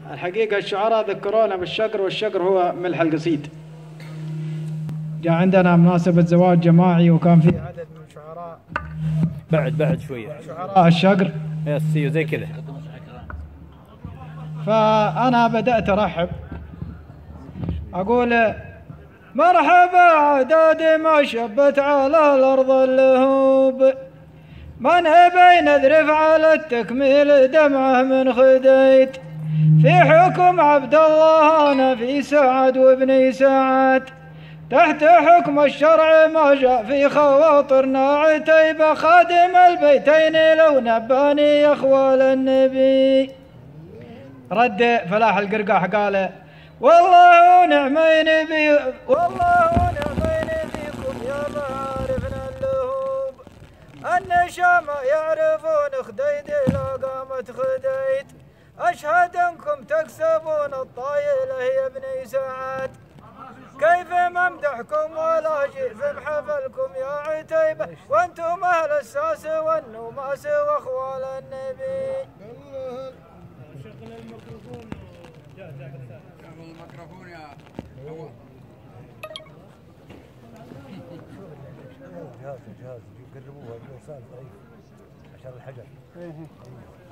الحقيقة الشعراء ذكرونا بالشقر، والشقر هو ملح القصيد. جاء عندنا مناسبة زواج جماعي وكان في عدد من شعراء بعد شوية شعراء الشقر يس زي كذا. فأنا بدأت أرحب أقول مرحبا عدادي ما شبت على الأرض اللهوب، من أبي نذرف على التكميل دمعه من خديت، في حكم عبد الله أنا في سعد وابني سعد، تحت حكم الشرع ما جاء في خواطرنا عتيبة، خادم البيتين لو نباني يا اخوال النبي. رد فلاح القرقاح قال والله نعمين بي، والله نعمين بيكم يا معارفنا اللهوب، النشا ما يعرفون خديد لا قامت خديت، أشهد أنكم تكسبون الطايلة يا بني سعد، كيف ممدحكم ولا شيء في محفلكم يا عتيبة، وانتم أهل الساس والنماس وأخوال النبي. شغل الميكروفون. شغل الميكروفون يا هو. جهاز يقربوها الإنسان ضعيف عشان الحجر.